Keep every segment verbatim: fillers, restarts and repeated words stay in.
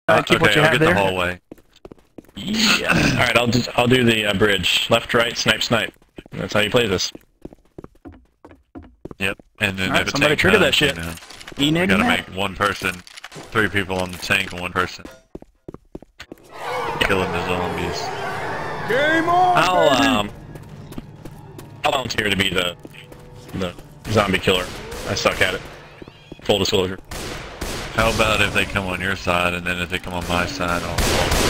Uh, keep okay, what you I'll have get there. the hallway. Yeah. All right, I'll just I'll do the uh, bridge. Left, right, snipe, snipe. That's how you play this. Yep. And then All right, if a somebody tank trigger comes, that shit. You know, Enig we gotta that. make one person, three people on the tank and one person killing the zombies. Game on, I'll baby. um I'll volunteer to be the the zombie killer. I suck at it. Full disclosure. How about if they come on your side and then if they come on my side, I'll.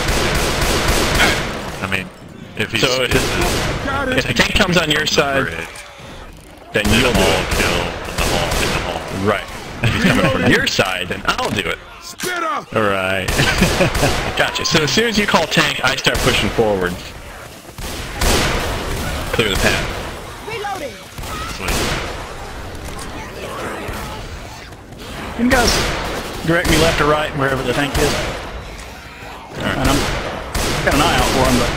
I'll I mean, if he's So if, if Got if it. the tank comes on your side, then you'll do all it. kill in the hall. In the hall. Right. If he's coming from your side, then I'll do it. Spitter. Alright. Gotcha. So as soon as you call tank, I start pushing forward. Clear the path. Reloading. Sweet. You guys direct me left or right, wherever the tank is. Alright. And I'm got an eye out for him, but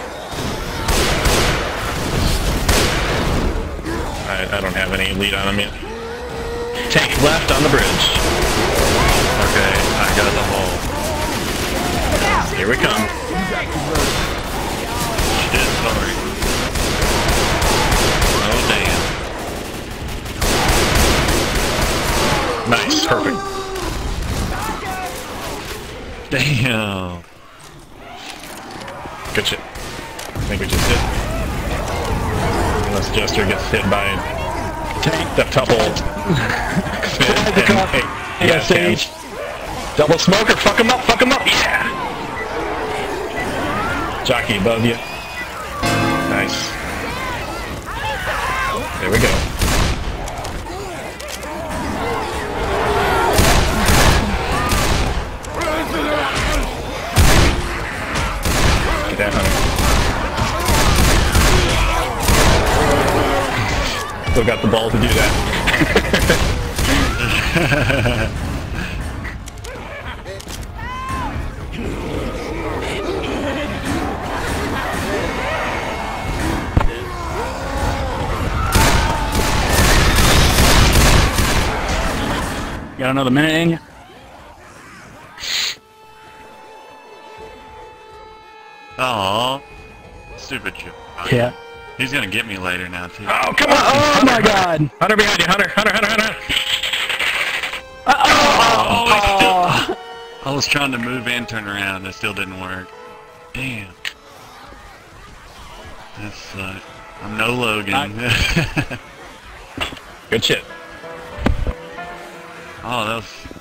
I, I don't have any lead on him yet. Tank left on the bridge. Okay, I got the hole. Here we come. Shit, sorry. Oh damn. Nice. Perfect. Damn. Good shit. I think we just hit. Unless Jester gets hit by tank, the couple. Slide the cup. Yeah, Yeah, Sage. Double smoker, fuck him up, fuck him up, yeah! Jockey above you. Nice. There we go. Get that, honey. Still got the ball to do that. got another minute in you. Aw. Stupid shit. Yeah. He's gonna get me later now, too. Oh, come on! Oh my God! Hunter behind you, Hunter, Hunter, Hunter, Hunter! Oh! I was trying to move and turn around, it still didn't work. Damn. That's, uh, I'm no Logan. Good shit. Oh, that was